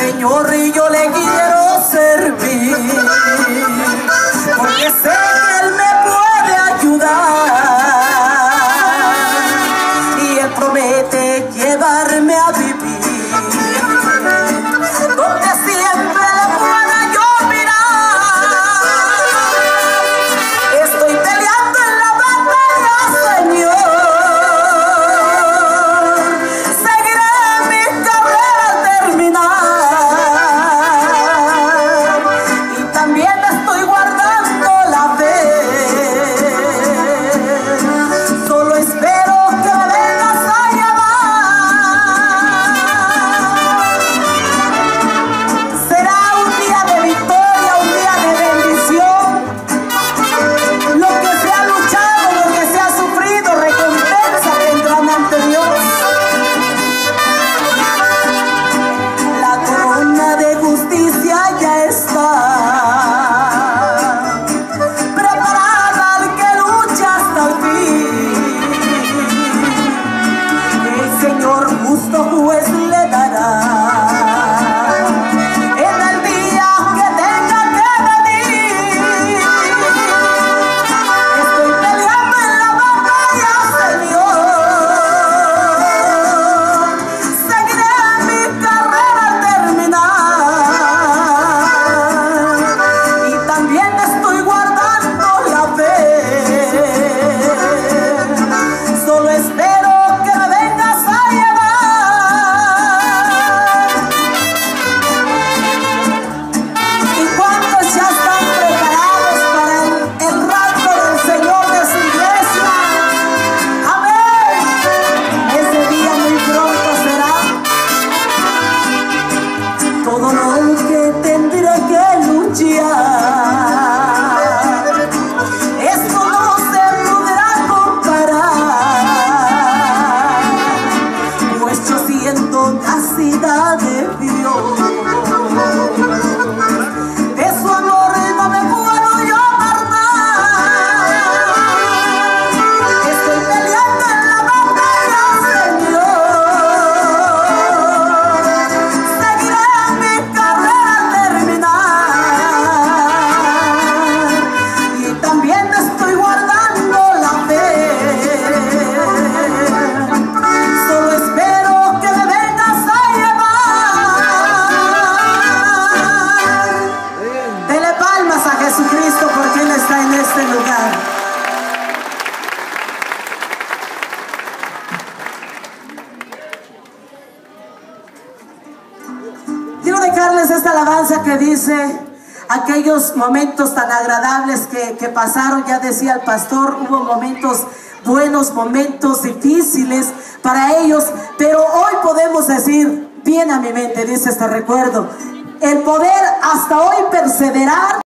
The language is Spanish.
Señor, y yo le quiero servir, porque sé que Él me puede ayudar, y Él promete llevarme a vivir donde siempre le pueda yo mirar. Estoy peleando en la batalla, Señor. Seguiré mi carrera al terminar, y también estoy guardando la fe. Solo espero que me vengas a llamar. Será un día de victoria, un día de bendición. Lo que se ha luchado, lo que se ha sufrido, recompensa vendrán ante Dios. La corona de justicia ya está preparada al que lucha hasta el fin. El Señor justo juez le dará en el día que tenga que venir. Estoy peleando en la batalla, Señor. Seguiré mi carrera al terminar, y también estoy guardando la fe. Solo espero que me vengas a llevar. ¿Y cuántos ya están preparados para el rapto del Señor de su iglesia? Amén. Ese día muy pronto será. Todo lo que tendré que luchar, esto no se podrá comparar, pues yo siento nacida de Dios. De su amor no me puedo yo apartar. Estoy peleando en la batalla, Señor. Seguiré mi carrera al terminar, y también estoy guardando la fe. Solo espero que me vengas a llevar. Dele palmas a Jesucristo porque Él está en este lugar. Quiero dejarles esta alabanza que dice: aquellos momentos tan agradables que pasaron, ya decía el pastor, hubo momentos buenos, momentos difíciles para ellos, pero hoy podemos decir, viene a mi mente, dice este recuerdo, el poder hasta hoy perseverar